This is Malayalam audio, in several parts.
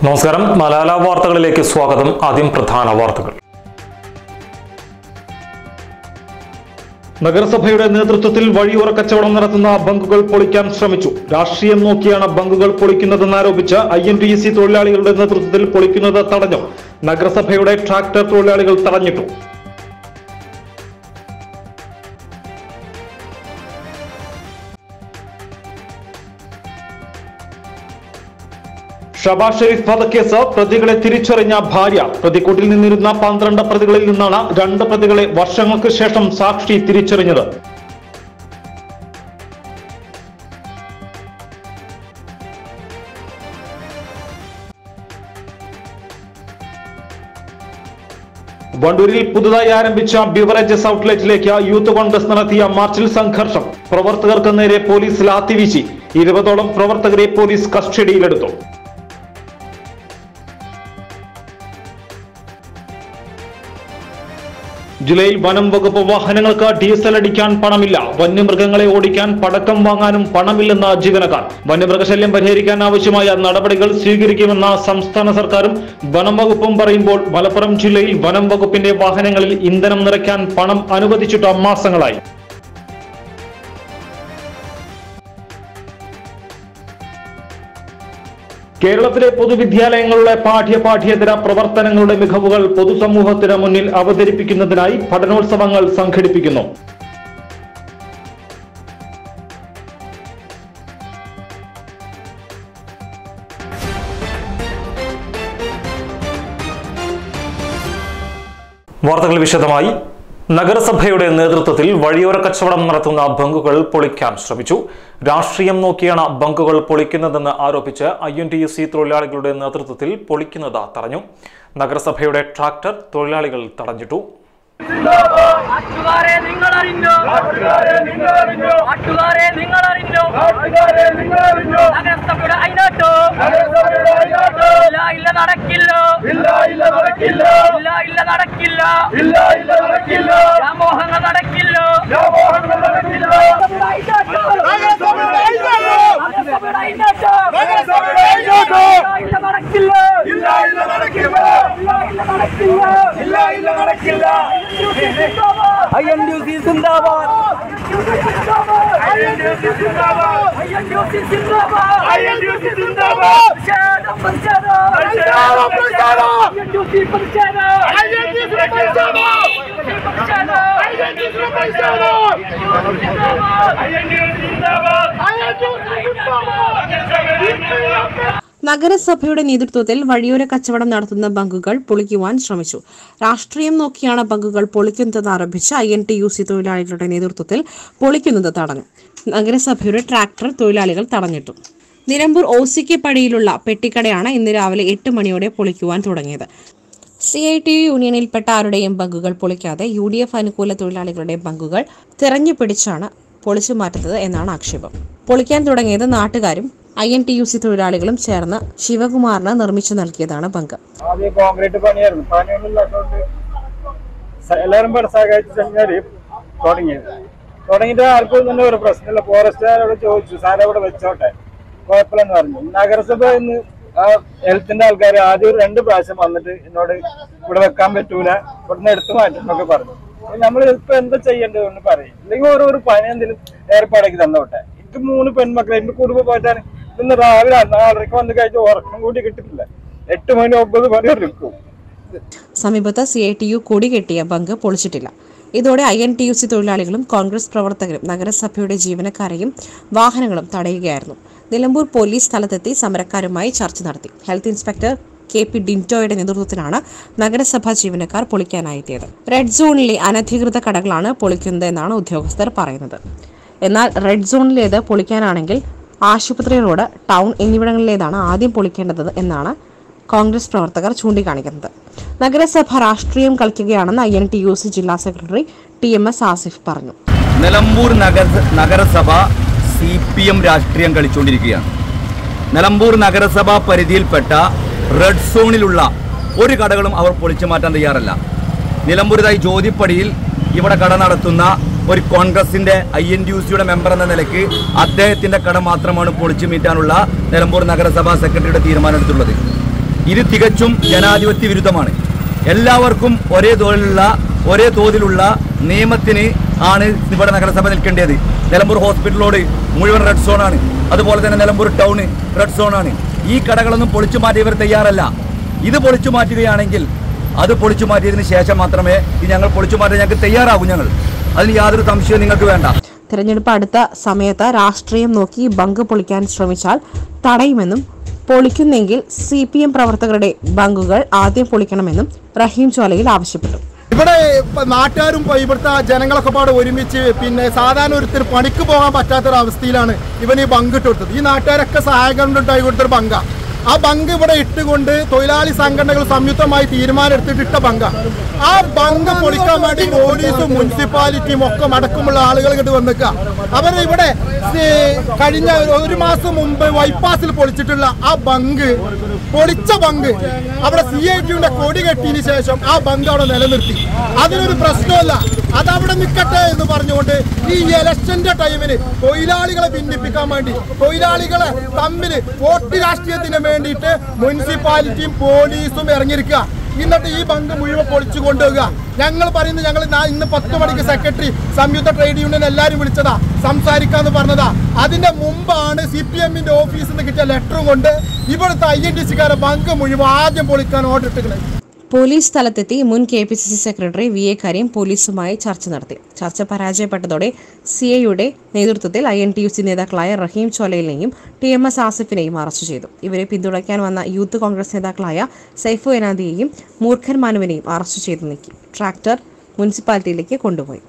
നമസ്കാരം. മലയാള വാർത്തകളിലേക്ക് സ്വാഗതം. ആദ്യം പ്രധാന വാർത്തകൾ. നഗരസഭയുടെ നേതൃത്വത്തിൽ വഴിയോര കച്ചവടം നടത്തുന്ന ബങ്കുകൾ പൊളിക്കാൻ ശ്രമിച്ചു. രാഷ്ട്രീയം നോക്കിയാണ് ബങ്കുകൾ പൊളിക്കുന്നതെന്നാരോപിച്ച് INTUC തൊഴിലാളികളുടെ നേതൃത്വത്തിൽ പൊളിക്കുന്നത് തടഞ്ഞു. നഗരസഭയുടെ ട്രാക്ടർ തൊഴിലാളികൾ തടഞ്ഞിട്ടു. ഷബാസ് ഷെരീഫ് വധക്കേസ് പ്രതികളെ തിരിച്ചറിഞ്ഞ ഭാര്യ. പ്രതിക്കൂട്ടിൽ നിന്നിരുന്ന 12 പ്രതികളിൽ നിന്നാണ് 2 പ്രതികളെ വർഷങ്ങൾക്ക് ശേഷം സാക്ഷി തിരിച്ചറിഞ്ഞത്. വണ്ടൂരിൽ പുതുതായി ആരംഭിച്ച ബിവറേജസ് ഔട്ട്ലെറ്റിലേക്ക് യൂത്ത് കോൺഗ്രസ് നടത്തിയ മാർച്ചിൽ സംഘർഷം. പ്രവർത്തകർക്ക് നേരെ പോലീസ് ലാത്തിവീശി. 20ഓളം പ്രവർത്തകരെ പോലീസ് കസ്റ്റഡിയിലെടുത്തു. ജില്ലയിൽ വനം വകുപ്പ് വാഹനങ്ങൾക്ക് ഡീസൽ അടിക്കാൻ പണമില്ല. വന്യമൃഗങ്ങളെ ഓടിക്കാൻ പടക്കം വാങ്ങാനും പണമില്ലെന്ന ജീവനക്കാർ. വന്യമൃഗശല്യം പരിഹരിക്കാൻ ആവശ്യമായ നടപടികൾ സ്വീകരിക്കുമെന്ന സംസ്ഥാന സർക്കാരും വനം വകുപ്പും പറയുമ്പോൾ മലപ്പുറം ജില്ലയിൽ വനം വകുപ്പിന്റെ വാഹനങ്ങളിൽ ഇന്ധനം നിറയ്ക്കാൻ പണം അനുവദിച്ചിട്ട് മാസങ്ങളായി. കേരളത്തിലെ പൊതുവിദ്യാലയങ്ങളുടെ പാഠ്യേതര പ്രവർത്തനങ്ങളുടെ മികവുകൾ പൊതുസമൂഹത്തിന് മുന്നിൽ അവതരിപ്പിക്കുന്നതിനായി പഠനോത്സവങ്ങൾ സംഘടിപ്പിക്കുന്നു. വാർത്തകൾ വിശദമായി. നഗരസഭയുടെ നേതൃത്വത്തിൽ വഴിയോര കച്ചവടം നടത്തുന്ന ബങ്കുകൾ പൊളിക്കാൻ ശ്രമിച്ചു. രാഷ്ട്രീയം നോക്കിയാണ് ബങ്കുകൾ പൊളിക്കുന്നതെന്ന് ആരോപിച്ച് INTUC തൊഴിലാളികളുടെ നേതൃത്വത്തിൽ പൊളിക്കുന്നത് തടഞ്ഞു. നഗരസഭയുടെ ട്രാക്ടർ തൊഴിലാളികൾ തടഞ്ഞിട്ടു. INTUC जिंदाबाद, INTUC जिंदाबाद, INTUC जिंदाबाद, INTUC जिंदाबाद, നഗരസഭയുടെ നേതൃത്വത്തിൽ വഴിയോര കച്ചവടം നടത്തുന്ന ബങ്കുകൾ പൊളിക്കുവാൻ ശ്രമിച്ചു. രാഷ്ട്രീയം നോക്കിയാണ് ബങ്കുകൾ പൊളിക്കുന്നതെന്ന് ആരോപിച്ച് INTUC തൊഴിലാളികളുടെ നേതൃത്വത്തിൽ പൊളിക്കുന്നത് തടഞ്ഞു. നഗരസഭയുടെ ട്രാക്ടർ തൊഴിലാളികൾ തടഞ്ഞിട്ടു. നിലമ്പൂർ OCK പടിയിലുള്ള പെട്ടിക്കടയാണ് ഇന്ന് രാവിലെ 8 മണിയോടെ പൊളിക്കുവാൻ തുടങ്ങിയത്. CITU യൂണിയനിൽപ്പെട്ട ആരുടെയും ബങ്കുകൾ പൊളിക്കാതെ UDF അനുകൂല തൊഴിലാളികളുടെ ബങ്കുകൾ തിരഞ്ഞുപിടിച്ചാണ് പൊളിച്ചു മാറ്റുന്നത് എന്നാണ് ആക്ഷേപം. പൊളിക്കാൻ തുടങ്ങിയത് നാട്ടുകാരും INTUC തൊഴിലാളികളും ചേർന്ന് ശിവകുമാറിന് നിർമ്മിച്ചു നൽകിയതാണ് ബങ്ക്. ആദ്യം കോൺക്രീറ്റ് പണിയായിരുന്നു. പണിയൊന്നുമില്ലാത്തതുകൊണ്ട് എല്ലാവരും തുടങ്ങിയിട്ട് ആർക്കും തന്നെ ഒരു പ്രശ്നമില്ല. ഫോറസ്റ്റുകാരോട് ചോദിച്ചു, സാറെ ഇവിടെ വെച്ചോട്ടെ, കുഴപ്പമില്ലെന്ന് പറഞ്ഞു. നഗരസഭ ഇന്ന് ഹെൽത്തിന്റെ ആൾക്കാർ ആദ്യം 2 പ്രാവശ്യം വന്നിട്ട് എന്നോട് ഇവിടെ വെക്കാൻ പറ്റൂല, ഇവിടുന്ന് എടുത്തു മാറ്റും എന്നൊക്കെ പറഞ്ഞു. നമ്മൾ ഇപ്പൊ എന്താ ചെയ്യേണ്ടതെന്ന് പറയും. അല്ലെങ്കിൽ ഓരോ പണി എന്തെങ്കിലും ഏർപ്പാടാക്കി തന്നോട്ടെ. എനിക്ക് 3 പെൺമക്കളെ എന്റെ കുടുംബം പോയിട്ടാണ്. ഇന്ന് രാവിലെ 4:30 വന്ന് കഴിച്ച് ഉറക്കം കൂടി കിട്ടിട്ടില്ല. 8 മണി 9 മണി എടുക്കും. സമീപത്ത് CITU കൊടി കെട്ടിയ ബങ്ക് പൊളിച്ചിട്ടില്ല. ഇതോടെ INTUC തൊഴിലാളികളും കോൺഗ്രസ് പ്രവർത്തകരും നഗരസഭയുടെ ജീവനക്കാരെയും വാഹനങ്ങളും തടയുകയായിരുന്നു. നിലമ്പൂർ പോലീസ് സ്ഥലത്തെത്തി സമരക്കാരുമായി ചർച്ച നടത്തി. ഹെൽത്ത് ഇൻസ്പെക്ടർ KP ഡിൻറ്റോയുടെ നേതൃത്വത്തിലാണ് നഗരസഭാ ജീവനക്കാർ പൊളിക്കാനായെത്തിയത്. റെഡ് സോണിലെ അനധികൃത കടകളാണ് പൊളിക്കുന്നതെന്നാണ് ഉദ്യോഗസ്ഥർ പറയുന്നത്. എന്നാൽ റെഡ് സോണിലേത് പൊളിക്കാനാണെങ്കിൽ ആശുപത്രി റോഡ്, ടൗൺ എന്നിവിടങ്ങളിലേതാണ് ആദ്യം പൊളിക്കേണ്ടത് എന്നാണ് കോൺഗ്രസ് പ്രവർത്തകർ ചൂണ്ടിക്കാണിക്കുന്നത്. നഗരസഭ രാഷ്ട്രീയം കളിക്കുകയാണെന്ന് INTUC ജില്ലാ സെക്രട്ടറി TMS ആസിഫ് പറഞ്ഞു. നിലമ്പൂർ നഗരസഭ CPM രാഷ്ട്രീയം കളിച്ചുകൊണ്ടിരിക്കുകയാണ്. നിലമ്പൂർ നഗരസഭ പരിധിയിൽപ്പെട്ട റെഡ് സോണിലുള്ള ഒരു കടകളും അവർ പൊളിച്ചു മാറ്റാൻ തയ്യാറല്ല. നിലമ്പൂരിതായി ജ്യോതിപ്പടിയിൽ ഇവിടെ കട നടത്തുന്ന ഒരു കോൺഗ്രസിന്റെ INTUCയുടെ മെമ്പർ എന്ന നിലയ്ക്ക് അദ്ദേഹത്തിന്റെ കട മാത്രമാണ് പൊളിച്ചു മാറ്റാനുള്ള നിലമ്പൂർ നഗരസഭാ സെക്രട്ടറിയുടെ തീരുമാനം എടുത്തുള്ളത്. ഇത് തികച്ചും ജനാധിപത്യ വിരുദ്ധമാണ്. എല്ലാവർക്കും ഒരേ തോതിലുള്ള നിയമത്തിന് ആണ് ഇവിടെ നഗരസഭ നിൽക്കേണ്ടത്. നിലമ്പൂർ ഹോസ്പിറ്റലോട് മുഴുവൻ റെഡ് സോണാണ്. അതുപോലെ തന്നെ നിലമ്പൂർ ടൗൺ റെഡ് സോണാണ്. ഈ കടകളൊന്നും പൊളിച്ചു മാറ്റി ഇവർ തയ്യാറല്ല. ഇത് പൊളിച്ചു മാറ്റുകയാണെങ്കിൽ അത് പൊളിച്ചു മാറ്റിയതിന് ശേഷം മാത്രമേ ഞങ്ങൾ പൊളിച്ചു മാറ്റാൻ ഞങ്ങൾക്ക് തയ്യാറാകും. അതിന് യാതൊരു സംശയവും നിങ്ങൾക്ക് വേണ്ട. തെരഞ്ഞെടുപ്പ് അടുത്ത സമയത്ത് രാഷ്ട്രീയം നോക്കി ബങ്ക് പൊളിക്കാൻ ശ്രമിച്ചാൽ തടയുമെന്നും പൊളിക്കുന്നെങ്കിൽ CPM പ്രവർത്തകരുടെ ബങ്കുകൾ ആദ്യം പൊളിക്കണമെന്നും റഹീം ചോലയിൽ ആവശ്യപ്പെട്ടു. ഇവിടെ നാട്ടുകാരും ഇവിടുത്തെ ജനങ്ങളൊക്കെ പാടെ ഒരുമിച്ച് സാധാരണ ഒരുത്തിന് പണിക്ക് പോകാൻ പറ്റാത്തൊരവസ്ഥയിലാണ് ഇവൻ ഈ ബങ്ക് ഇട്ട് കൊടുത്തത്. ഈ നാട്ടുകാരൊക്കെ സഹായകം ഉണ്ടായി കൊടുത്തൊരു ബങ്കാണ്. ആ ബങ്ക് ഇവിടെ ഇട്ടുകൊണ്ട് തൊഴിലാളി സംഘടനകൾ സംയുക്തമായി തീരുമാനം എടുത്തിട്ട് ഇട്ട ബങ്കാണ്. ആ ബങ്ക് പൊളിക്കാൻ വേണ്ടി പോലീസും മുനിസിപ്പാലിറ്റിയും ഒക്കെ അടക്കമുള്ള ആളുകൾ ഇങ്ങോട്ട് വന്നിക്കുക. അവരിവിടെ കഴിഞ്ഞ ഒരു മാസം മുമ്പ് ബൈപ്പാസിൽ പൊളിച്ചിട്ടുള്ള ആ ബങ്ക് പൊളിച്ച ബങ്ക് അവിടെ CITയുടെ കൊടി കെട്ടിയതിന് ശേഷം ആ ബങ്ക് അവിടെ നിലനിർത്തി. അതിനൊരു പ്രശ്നമല്ല, അതവിടെ നിൽക്കട്ടെ എന്ന് പറഞ്ഞുകൊണ്ട് ഈ ഇലക്ഷന്റെ ടൈമിന് തൊഴിലാളികളെ ഭിന്നിപ്പിക്കാൻ വേണ്ടി തൊഴിലാളികളെ തമ്മിൽ വോട്ട് രാഷ്ട്രീയത്തിന് വേണ്ടിയിട്ട് മുനിസിപ്പാലിറ്റിയും പോലീസും ഇറങ്ങിയിരിക്കുക. എന്നിട്ട് ഈ ബങ്ക് മുഴുവൻ പൊളിച്ചു കൊണ്ടുപോകുക. ഞങ്ങൾ പറയുന്നത് ഇന്ന് 10 മണിക്ക് സെക്രട്ടറി സംയുക്ത ട്രേഡ് യൂണിയൻ എല്ലാവരും വിളിച്ചതാ, സംസാരിക്കാന്ന് പറഞ്ഞതാ. അതിന്റെ മുമ്പാണ് CPMന്റെ ഓഫീസിൽ നിന്ന് കിട്ടിയ ലെറ്ററും കൊണ്ട് ഇവിടുത്തെ INTCക്കാരെ ബങ്ക് മുഴുവൻ ആദ്യം പൊളിക്കാൻ ഓർഡർ ഇട്ടിട്ടുണ്ട്. പോലീസ് സ്ഥലത്തെത്തി മുൻ KPCC സെക്രട്ടറി VA കരീം പോലീസുമായി ചർച്ച നടത്തി. ചർച്ച പരാജയപ്പെട്ടതോടെ CIയുടെ നേതൃത്വത്തിൽ INTUC നേതാക്കളായ റഹീം ചോലയിലെയും TMS ആസിഫിനെയും അറസ്റ്റ് ചെയ്തു. ഇവരെ പിന്തുണയ്ക്കാൻ വന്ന യൂത്ത് കോൺഗ്രസ് നേതാക്കളായ സൈഫു എനാദിയെയും മൂർഖൻ മാനുവിനെയും അറസ്റ്റ് ചെയ്തു നീക്കി. ട്രാക്ടർ മുനിസിപ്പാലിറ്റിയിലേക്ക് കൊണ്ടുപോയി.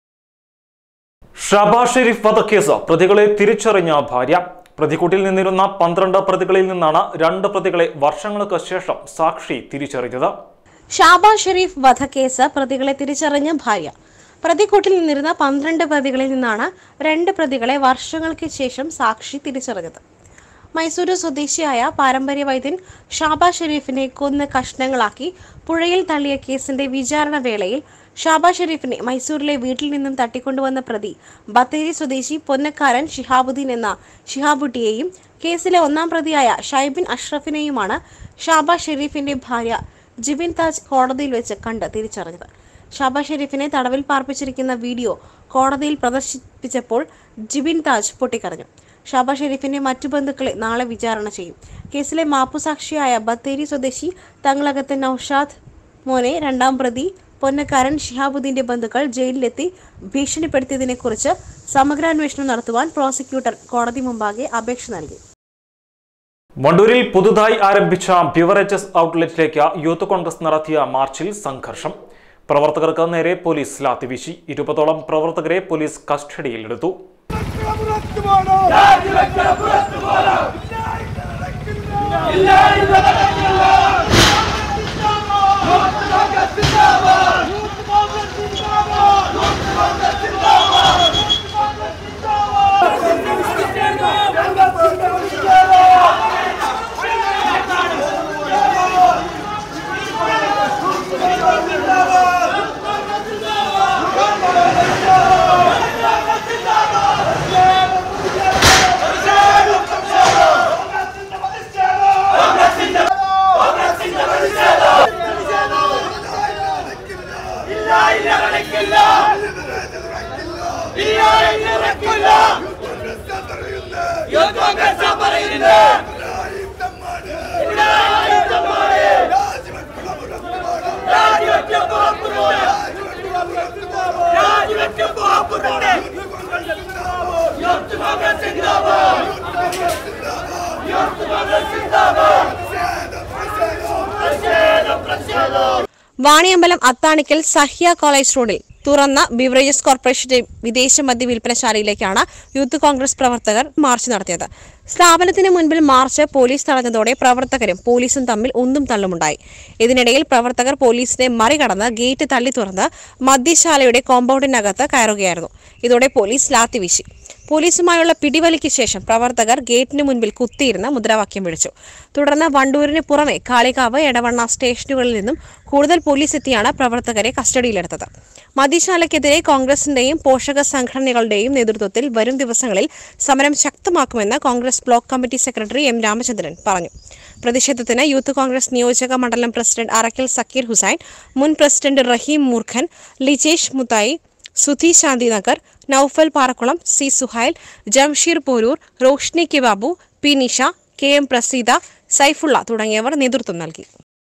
ഷാബാസ് ഷെരീഫ് വധക്കേസ് പ്രതികളെ തിരിച്ചറിഞ്ഞ ഭാര്യ. പ്രതിക്കൂട്ടിൽ നിന്നിരുന്ന 12 പ്രതികളിൽ നിന്നാണ് 2 പ്രതികളെ വർഷങ്ങൾക്ക് ശേഷം സാക്ഷി തിരിച്ചറിഞ്ഞത്. ഷാബാസ് ഷെരീഫ് വധക്കേസ് പ്രതികളെ തിരിച്ചറിഞ്ഞ ഭാര്യ. പ്രതിക്കൂട്ടിൽ നിന്നിരുന്ന 12 പ്രതികളിൽ നിന്നാണ് 2 പ്രതികളെ വർഷങ്ങൾക്ക് ശേഷം സാക്ഷി തിരിച്ചറിഞ്ഞത്. മൈസൂരു സ്വദേശിയായ പാരമ്പര്യ വൈദ്യൻ ഷാബാസ് ഷെരീഫിനെ കൊന്ന് കഷ്ണങ്ങളാക്കി പുഴയിൽ തള്ളിയ കേസിന്റെ വിചാരണ വേളയിൽ ഷാബാസ് ഷെരീഫിനെ മൈസൂരിലെ വീട്ടിൽ നിന്നും തട്ടിക്കൊണ്ടുവന്ന പ്രതി ബത്തേരി സ്വദേശി പൊന്നക്കാരൻ ഷിഹാബുദ്ദീൻ എന്ന ഷിഹാബുട്ടിയെയും കേസിലെ 1-ാം പ്രതിയായ ഷൈബിൻ അഷ്റഫിനെയുമാണ് ഷാബാസ് ഷെരീഫിന്റെ ഭാര്യ ജിബിൻ താജ് കോടതിയിൽ വെച്ച് കണ്ട് തിരിച്ചറിഞ്ഞത്. ഷാബാസ് ഷെരീഫിനെ തടവിൽ പാർപ്പിച്ചിരിക്കുന്ന വീഡിയോ കോടതിയിൽ പ്രദർശിപ്പിച്ചപ്പോൾ ജിബിൻ താജ് പൊട്ടിക്കരഞ്ഞു. ഷാബാസ് ഷെരീഫിന്റെ മറ്റു ബന്ധുക്കളെ നാളെ വിചാരണ ചെയ്യും. കേസിലെ മാപ്പുസാക്ഷിയായ ബത്തേരി സ്വദേശി തങ്ങളകത്തെ നൌഷാദ് മോനെ 2-ാം പ്രതി പൊന്നക്കാരൻ ഷിഹാബുദ്ദീന്റെ ബന്ധുക്കൾ ജയിലിലെത്തി ഭീഷണിപ്പെടുത്തിയതിനെക്കുറിച്ച് സമഗ്രാന്വേഷണം നടത്തുവാൻ പ്രോസിക്യൂട്ടർ കോടതി മുമ്പാകെ അപേക്ഷ നൽകി. വണ്ടൂരിൽ പുതുതായി ആരംഭിച്ച ബിവറേജസ് ഔട്ട്ലെറ്റിലേക്ക് യൂത്ത് കോൺഗ്രസ് നടത്തിയ മാർച്ചിൽ സംഘർഷം. പ്രവർത്തകർക്ക് നേരെ പോലീസ് ലാത്തിവീശി. 20ഓളം പ്രവർത്തകരെ പോലീസ് കസ്റ്റഡിയിലെടുത്തു. വാണിയമ്പലം അത്താണിക്കൽ സഹ്യ കോളേജ് റോഡിൽ തുറന്ന ബിവറേജസ് കോർപ്പറേഷന്റെ വിദേശ മദ്യ വിൽപ്പനശാലയിലേക്കാണ് യൂത്ത് കോൺഗ്രസ് പ്രവർത്തകർ മാർച്ച് നടത്തിയത്. സ്ഥാപനത്തിന് മുൻപിൽ മാർച്ച് പോലീസ് തടഞ്ഞതോടെ പ്രവർത്തകരും പോലീസും തമ്മിൽ ഒന്നും തള്ളുമുണ്ടായി. ഇതിനിടയിൽ പ്രവർത്തകർ പോലീസിനെ മറികടന്ന് ഗേറ്റ് തള്ളി തുറന്ന് മദ്യശാലയുടെ കോമ്പൗണ്ടിനകത്ത് കയറുകയായിരുന്നു. ഇതോടെ പോലീസ് ലാത്തിവീശി. പോലീസുമായുള്ള പിടിവലിക്ക് ശേഷം പ്രവർത്തകർ ഗേറ്റിന് മുൻപിൽ കുത്തിയിരുന്ന് മുദ്രാവാക്യം വിളിച്ചു. തുടർന്ന് വണ്ടൂരിന് പുറമെ കാളികാവ്, എടവണ്ണ സ്റ്റേഷനുകളിൽ നിന്നും കൂടുതൽ പോലീസ് എത്തിയാണ് പ്രവർത്തകരെ കസ്റ്റഡിയിലെടുത്തത്. മദ്യശാലയ്ക്കെതിരെ കോൺഗ്രസിന്റെയും പോഷക സംഘടനകളുടെയും നേതൃത്വത്തിൽ വരും ദിവസങ്ങളിൽ സമരം ശക്തമാക്കുമെന്ന് Congress block committee secretary M. Ramachandran പറഞ്ഞു. പ്രതിഷേധത്തിന് യൂത്ത് കോൺഗ്രസ് നിയോജക മണ്ഡലം പ്രസിഡന്റ് അറക്കൽ സക്കീർ ഹുസൈൻ, മുൻ president Rahim Moorkhan, Lijesh Muthayi, Sudhi Shanthinagar, Noufal Parakkulam, C Suhail, Jamsheer Poroor, Roshni K Babu, P Nisha, K M Praseedha, Saifulla തുടങ്ങിയവർ നേതൃത്വം നൽകി.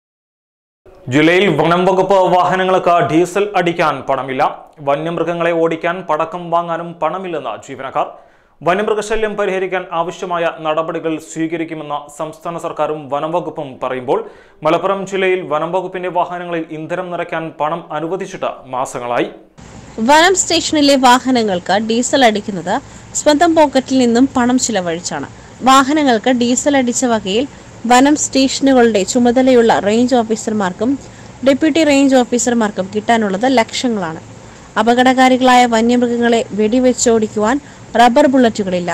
ജില്ലയിൽ വനം വകുപ്പ് വാഹനങ്ങൾക്ക് ഡീസൽ അടിക്കാൻ പണമില്ല. വന്യമൃഗങ്ങളെ ഓടിക്കാൻ പടക്കം വാങ്ങാനും പണമില്ലെന്ന് ജീവനക്കാർ. വന്യമൃഗശല്യം പരിഹരിക്കാൻ ആവശ്യമായ നടപടികൾ സ്വീകരിക്കുമെന്ന സംസ്ഥാന സർക്കാരും വനംവകുപ്പും പറയുമ്പോൾ മലപ്പുറം ജില്ലയിൽ വനംവകുപ്പിന്റെ വാഹനങ്ങളിൽ ഇന്ധനം നിറയ്ക്കാൻ പണം അനുവദിച്ചിട്ട് മാസങ്ങളായി. വനം സ്റ്റേഷനിലെ വാഹനങ്ങൾക്ക് ഡീസൽ അടിക്കുന്നത് സ്വന്തം പോക്കറ്റിൽ നിന്നും പണം ചിലവഴിച്ചാണ്. വാഹനങ്ങൾക്ക് ഡീസൽ അടിച്ച വകയിൽ വനം സ്റ്റേഷനുകളുടെ ചുമതലയുള്ള റേഞ്ച് ഓഫീസർമാർക്കും ഡെപ്യൂട്ടി റേഞ്ച് ഓഫീസർമാർക്കും കിട്ടാനുള്ളത് ലക്ഷങ്ങളാണ്. അപകടകാരികളായ വന്യമൃഗങ്ങളെ വെടിവെച്ചോടിക്കുവാൻ റബ്ബർ ബുള്ളറ്റുകളില്ല.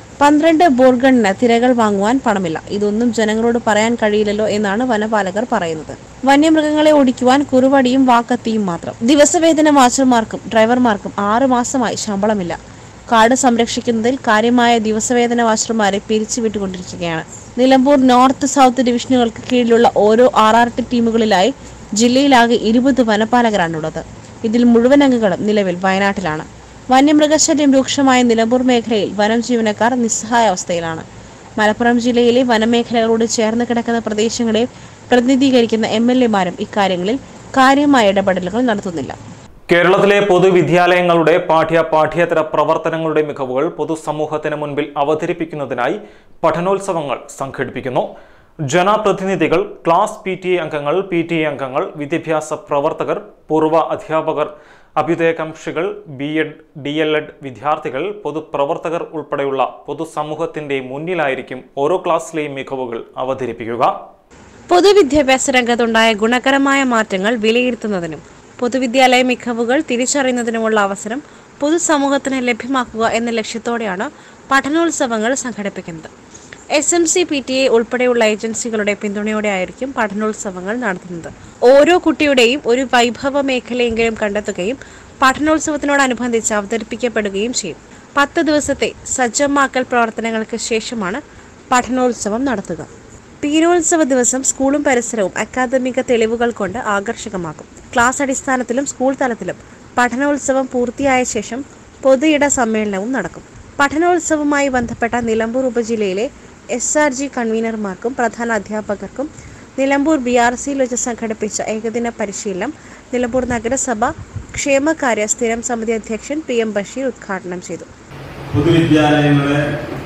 12 ബോർഗണിന് തിരകൾ വാങ്ങുവാൻ പണമില്ല. ഇതൊന്നും ജനങ്ങളോട് പറയാൻ കഴിയില്ലല്ലോ എന്നാണ് വനപാലകർ പറയുന്നത്. വന്യമൃഗങ്ങളെ ഓടിക്കുവാൻ കുറുവടിയും വാക്കത്തിയും മാത്രം. ദിവസവേതന വാച്ചർമാർക്കും ഡ്രൈവർമാർക്കും 6 മാസമായി ശമ്പളമില്ല. കാട് സംരക്ഷിക്കുന്നതിൽ കാര്യമായ ദിവസവേതന വാച്ചർമാരെ പിരിച്ചുവിട്ടുകൊണ്ടിരിക്കുകയാണ്. നിലമ്പൂർ നോർത്ത് സൗത്ത് ഡിവിഷനുകൾക്ക് കീഴിലുള്ള ഓരോ RRT ടീമുകളിലായി ജില്ലയിലാകെ 20 വനപാലകരാണുള്ളത്. ഇതിൽ മുഴുവൻ അംഗങ്ങളും നിലവിൽ വയനാട്ടിലാണ്. വന്യമൃഗശല്യം രൂക്ഷമായ നിലമ്പൂർ മേഖലയിൽ വനം ജീവനക്കാർ നിസ്സഹായ അവസ്ഥയിലാണ്. മലപ്പുറം ജില്ലയിലെ വനമേഖലകളോട് ചേർന്ന് കിടക്കുന്ന പ്രദേശങ്ങളെ പ്രതിനിധീകരിക്കുന്ന MLA-മാരും ഇക്കാര്യങ്ങളിൽ കാര്യമായ ഇടപെടലുകൾ നടത്തുന്നില്ല. കേരളത്തിലെ പൊതുവിദ്യാലയങ്ങളുടെ പാഠ്യേതര പ്രവർത്തനങ്ങളുടെ മികവുകൾ പൊതുസമൂഹത്തിന് മുൻപിൽ അവതരിപ്പിക്കുന്നതിനായി പഠനോത്സവങ്ങൾ സംഘടിപ്പിക്കുന്നു. ജനപ്രതിനിധികൾ, ക്ലാസ് PTA അംഗങ്ങൾ, PTA അംഗങ്ങൾ, വിദ്യാഭ്യാസ പ്രവർത്തകർ, പൂർവ്വ അധ്യാപകർ, അഭ്യുദയകാംക്ഷികൾ, B.Ed, DLEd വിദ്യാർത്ഥികൾ, പൊതുപ്രവർത്തകർ ഉൾപ്പെടെയുള്ള പൊതുസമൂഹത്തിന്റെ മുന്നിലായിരിക്കും ഓരോ ക്ലാസ്സിലെയും മികവുകൾ അവതരിപ്പിക്കുക. പൊതുവിദ്യാഭ്യാസ രംഗത്തുണ്ടായ ഗുണകരമായ മാറ്റങ്ങൾ വിലയിരുത്തുന്നതിനും പൊതുവിദ്യാലയ മികവുകൾ തിരിച്ചറിയുന്നതിനുമുള്ള അവസരം പൊതുസമൂഹത്തിന് ലഭ്യമാക്കുക എന്ന ലക്ഷ്യത്തോടെയാണ് പഠനോത്സവങ്ങൾ സംഘടിപ്പിക്കുന്നത്. SMC, PTA ഉൾപ്പെടെയുള്ള ഏജൻസികളുടെ പിന്തുണയോടെയായിരിക്കും പഠനോത്സവങ്ങൾ നടത്തുന്നത്. ഓരോ കുട്ടിയുടെയും ഒരു വൈഭവ മേഖലയെങ്കിലും കണ്ടെത്തുകയും പഠനോത്സവത്തിനോടനുബന്ധിച്ച് അവതരിപ്പിക്കപ്പെടുകയും ചെയ്യും. 10 ദിവസത്തെ സജ്ജമാക്കൽ പ്രവർത്തനങ്ങൾക്ക് ശേഷമാണ് പഠനോത്സവം നടത്തുക. പീരോത്സവ ദിവസം സ്കൂളും പരിസരവും അക്കാദമിക തെളിവുകൾ കൊണ്ട് ആകർഷകമാക്കും. ക്ലാസ് അടിസ്ഥാനത്തിലും സ്കൂൾ തലത്തിലും പഠനോത്സവം പൂർത്തിയായ ശേഷം പൊതുയിട സമ്മേളനവും നടക്കും. പഠനോത്സവവുമായി ബന്ധപ്പെട്ട നിലമ്പൂർ ഉപജില്ലയിലെ SRG കൺവീനർമാർക്കും പ്രധാന അധ്യാപകർക്കും നിലമ്പൂർ BRCയിൽ വെച്ച് സംഘടിപ്പിച്ച ഏകദിന പരിശീലനം നിലമ്പൂർ നഗരസഭ ക്ഷേമകാര്യ സ്ഥിരം സമിതി അധ്യക്ഷൻ PM ബഷീർ ഉദ്ഘാടനം ചെയ്തു. പൊതുവിദ്യാലയങ്ങളെ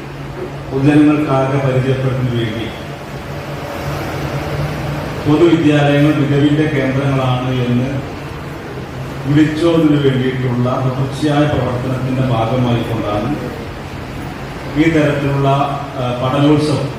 പൊതുജനങ്ങൾക്കാകെ പരിചയപ്പെടുന്നതിന് വേണ്ടി പൊതുവിദ്യാലയങ്ങൾ മികവിന്റെ കേന്ദ്രങ്ങളാണ് എന്ന് വിളിച്ചോതിന് വേണ്ടിയിട്ടുള്ള തുടർച്ചയായ പ്രവർത്തനത്തിന്റെ ഭാഗമായി കൊണ്ടാണ് ഈ തരത്തിലുള്ള പഠനോത്സവം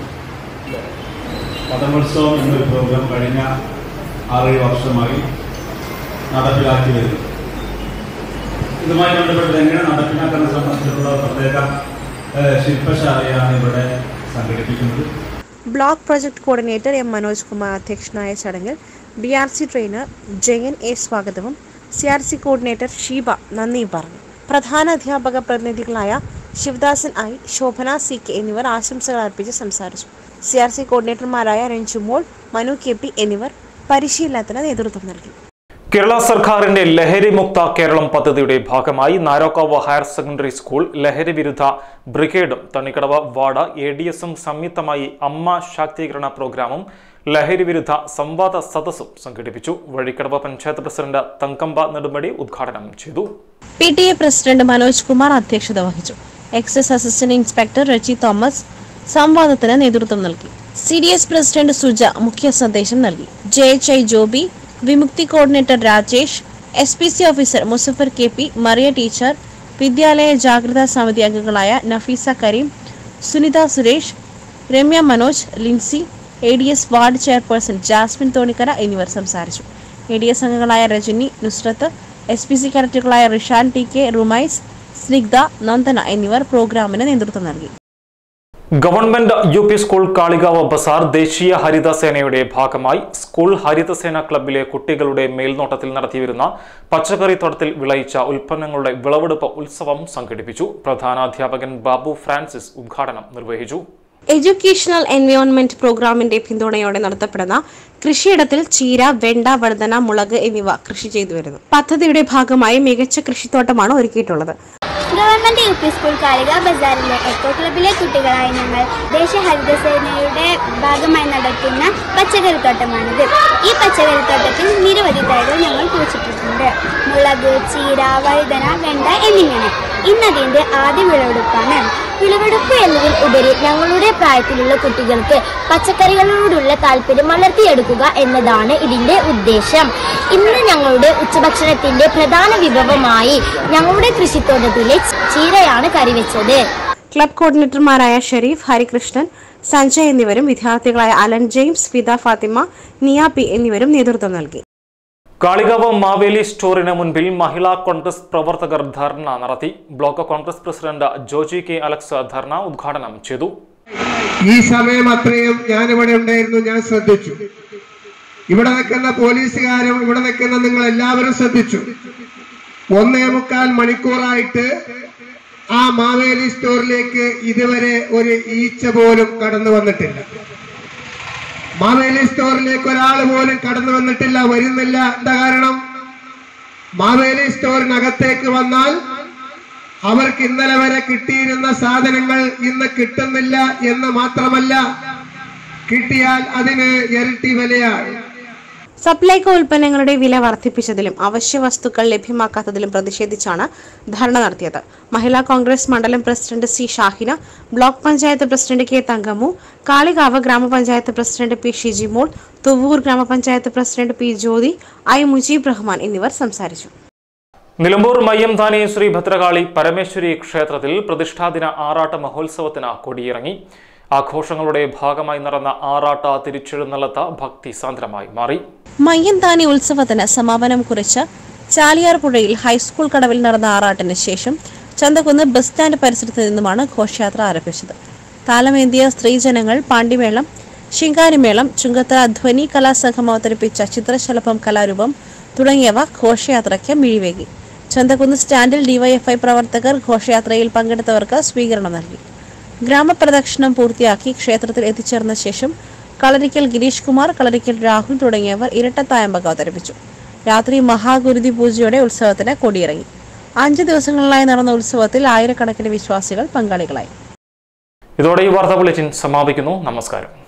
എന്നൊരു പ്രോഗ്രാം കഴിഞ്ഞ 6-7 വർഷമായി നടപ്പിലാക്കി വരുന്നത്. ഇതുമായി ബന്ധപ്പെട്ട് എങ്ങനെ നടപ്പിലാക്കാൻ സംബന്ധിച്ചിട്ടുള്ള പ്രത്യേക ശില്പശാലയാണ് ഇവിടെ സംഘടിപ്പിക്കുന്നത്. Block project coordinator M Manoj Kumar അധ്യക്ഷനായ ചടങ്ങിൽ BRC ട്രെയിനർ ജയൻ A സ്വാഗതവും CRC കോർഡിനേറ്റർ ഷീബ നന്ദിയും പറഞ്ഞു. പ്രധാന അധ്യാപക പ്രതിനിധികളായ ശിവദാസൻ I, ശോഭന CK എന്നിവർ ആശംസകൾ അർപ്പിച്ച് സംസാരിച്ചു. CRC കോർഡിനേറ്റർമാരായ രഞ്ജുമോൾ, മനു KP എന്നിവർ പരിശീലനത്തിന് നേതൃത്വം നൽകി. കേരള സർക്കാരിന്റെ ലഹരി മുക്ത കേരളം പദ്ധതിയുടെ ഭാഗമായി നാരോക്കാവ് ഹയർ സെക്കൻഡറി സ്കൂൾ ലഹരി വിരുദ്ധ ബ്രിഗേഡും തണിക്കടവ് വാർഡ് ADS-ഉം സംയുക്തമായി അമ്മ ശാക്തീകരണ പ്രോഗ്രാമും ലഹരി വിരുദ്ധ സംവാദ സദസ്സും സംഘടിപ്പിച്ചു. വഴിക്കടവ് പഞ്ചായത്ത് പ്രസിഡന്റ് തങ്കമ്പ നെടുമ്പടി ഉദ്ഘാടനം ചെയ്തു. PTA പ്രസിഡന്റ് മനോജ് കുമാർ അധ്യക്ഷത വഹിച്ചു. Excise assistant inspector Reji Thomas സംവാദത്തിന് നേതൃത്വം നൽകി. CDS പ്രസിഡന്റ് സുജ മുഖ്യ സന്ദേശം നൽകി. JHI Joby, Vimukthi coordinator Rajesh, SPC officer Muzaffar KP, Mariya teacher, വിദ്യാലയ ജാഗ്രതാ സമിതി അംഗങ്ങളായ Nafeesa Kareem, Sunitha Suresh, Ramya Manoj, Lincy, ADS ward chairperson Jasmin Thonikkara എന്നിവർ സംസാരിച്ചു. ADS അംഗങ്ങളായ രജനി, നുസ്രത്ത്, SPC കഡക്റ്റുകളായ റിഷാൻ TK, റുമൈസ്, സ്നിഗ്ധ, നന്ദന എന്നിവർ പ്രോഗ്രാമിന് നേതൃത്വം നൽകി. Government UP school Kalikavu Bazar ദേശീയ ഹരിതസേനയുടെ ഭാഗമായി സ്കൂൾ ഹരിതസേന ക്ലബിലെ കുട്ടികളുടെ മേൽനോട്ടത്തിൽ നടത്തിവരുന്ന പച്ചക്കറി തോട്ടത്തിൽ വിളയിച്ച ഉൽപ്പന്നങ്ങളുടെ വിളവെടുപ്പ് ഉത്സവം സംഘടിപ്പിച്ചു. പ്രധാനാധ്യാപകൻ ബാബു ഫ്രാൻസിസ് ഉദ്ഘാടനം നിർവഹിച്ചു. എഡ്യൂക്കേഷണൽ എൻവയോൺമെന്റ് പ്രോഗ്രാമിന്റെ പിന്തുണയോടെ നടത്തപ്പെടുന്ന കൃഷിയിടത്തിൽ ചീര, വെണ്ട, വഴുതന, മുളക് എന്നിവ കൃഷി ചെയ്തു വരുന്നു. പദ്ധതിയുടെ ഭാഗമായി മികച്ച കൃഷിത്തോട്ടമാണ് ഒരുക്കിയിട്ടുള്ളത്. Government U P school Kalika ബസാറിലെ എക്കോ ക്ലബിലെ കുട്ടികളായ ഞങ്ങൾ ദേശീയ ഹരിതസേനയുടെ ഭാഗമായി നടത്തുന്ന പച്ചക്കറിത്തോട്ടമാണിത്. ഈ പച്ചക്കറിത്തോട്ടത്തിൽ നിരവധി തൈകൾ ഞങ്ങൾ കുഴിച്ചിട്ടിട്ടുണ്ട്. മുളക്, ചീര, വഴുതന, വെണ്ട എന്നിങ്ങനെ. ഇന്നതിന്റെ ആദ്യ വിളവെടുപ്പാണ്. വിളവെടുപ്പ് എന്നതിൽ ഉപരി ഞങ്ങളുടെ പ്രായത്തിലുള്ള കുട്ടികൾക്ക് പച്ചക്കറികളോടുള്ള താല്പര്യം വളർത്തിയെടുക്കുക എന്നതാണ് ഇതിന്റെ ഉദ്ദേശം. ഇന്ന് ഞങ്ങളുടെ ഉച്ചഭക്ഷണത്തിന്റെ പ്രധാന വിഭവമായി ഞങ്ങളുടെ കൃഷിത്തോട്ടത്തിലെ ചീരയാണ് കറിവെച്ചത്. ക്ലബ് കോർഡിനേറ്റർമാരായ ഷെരീഫ്, ഹരികൃഷ്ണൻ, സഞ്ജയ് എന്നിവരും വിദ്യാർത്ഥികളായ Alan James, Fida Fathima, Niya P എന്നിവരും നേതൃത്വം നൽകി. കാളികാവ് മാവേലി സ്റ്റോറിന് മുൻപിൽ മഹിളാ കോൺഗ്രസ് പ്രവർത്തകർ ധർണ നടത്തി. Block Congress president Joji K Alex ധർണ ഉദ്ഘാടനം ചെയ്തു. ഈ സമയം അത്രയും ഞാനിവിടെ ഉണ്ടായിരുന്നു, ഞാൻ ശ്രദ്ധിച്ചു. ഇവിടെ നിൽക്കുന്ന പോലീസുകാരും ഇവിടെ നിൽക്കുന്ന നിങ്ങൾ എല്ലാവരും ശ്രദ്ധിച്ചു. 1.25 മണിക്കൂറായിട്ട് ആ മാവേലി സ്റ്റോറിലേക്ക് ഇതുവരെ ഒരു ഈച്ച പോലും കടന്നു വന്നിട്ടില്ല. മാവേലി സ്റ്റോറിലേക്ക് ഒരാൾ പോലും കടന്നു വന്നിട്ടില്ല, വരുന്നില്ല. എന്താ കാരണം? മാവേലി സ്റ്റോറിനകത്തേക്ക് വന്നാൽ അവർക്ക് ഇന്നലെ വരെ കിട്ടിയിരുന്ന സാധനങ്ങൾ ഇന്ന് കിട്ടുന്നില്ല എന്ന് മാത്രമല്ല, കിട്ടിയാൽ അതിന് ഇരട്ടി വിലയാണ്. സപ്ലൈകോ ഉൽപ്പന്നങ്ങളുടെ വില വർദ്ധിപ്പിച്ചതിലും അവശ്യ വസ്തുക്കൾ ലഭ്യമാക്കാത്തതിലും പ്രതിഷേധിച്ചാണ് ധർണ നടത്തിയത്. മഹിളാ കോൺഗ്രസ് മണ്ഡലം president C Shahina, block panchayat president K Thankamu, Kalikavu grama panchayat president P Shijimol, Thuvoor grama panchayat president P Jyothi, I Mujeeb Rahman എന്നിവർ സംസാരിച്ചു. നിലമ്പൂർ മയ്യംതാനി ശ്രീ ഭദ്രകാളി പരമേശ്വരി ക്ഷേത്രത്തിൽ പ്രതിഷ്ഠാദിന ആറാട്ട് മഹോത്സവത്തിന് കൊടിയിറങ്ങി. ആഘോഷങ്ങളുടെ ഭാഗമായി നടന്ന ആറാട്ട തിരിച്ചെഴുന്നള്ളത്ത് ഭക്തിസാന്ദ്രമായി മാറി. മയ്യംതാനി ഉത്സവത്തിന് സമാപനം കുറിച്ച് ചാലിയാർ പുഴയിൽ ഹൈസ്കൂൾ കടവിൽ നടന്ന ആറാട്ടിന് ശേഷം ചന്തക്കുന്ന് ബസ് സ്റ്റാൻഡ് പരിസരത്ത് നിന്നുമാണ് ഘോഷയാത്ര ആരംഭിച്ചത്. താലമേന്തിയ സ്ത്രീജനങ്ങൾ, പാണ്ടിമേളം, ശിങ്കാരിമേളം, ചുങ്കത്തറ ധ്വനി കലാസംഘം അവതരിപ്പിച്ച ചിത്രശലഭം കലാരൂപം തുടങ്ങിയവ ഘോഷയാത്രയ്ക്ക് മിഴിവേകി. ചന്തക്കുന്ന് സ്റ്റാൻഡിൽ ഡിവൈഎഫ്ഐ പ്രവർത്തകർ ഘോഷയാത്രയിൽ പങ്കെടുത്തവർക്ക് സ്വീകരണം നൽകി. ഗ്രാമപ്രദക്ഷിണം പൂർത്തിയാക്കി ക്ഷേത്രത്തിൽ എത്തിച്ചേർന്ന ശേഷം കളരിക്കൽ ഗിരീഷ് കുമാർ, കളരിക്കൽ രാഹുൽ തുടങ്ങിയവർ ഇരട്ടത്തായമ്പക അവതരിപ്പിച്ചു. രാത്രി മഹാഗുരുതി പൂജയോടെ ഉത്സവത്തിന് കൊടിയിറങ്ങി. 5 ദിവസങ്ങളിലായി നടന്ന ഉത്സവത്തിൽ ആയിരക്കണക്കിന് വിശ്വാസികൾ പങ്കാളികളായി. ഇതോടെ ഈ വാർത്താ ബുള്ളറ്റിൻ സമാപിക്കുന്നു. നമസ്കാരം.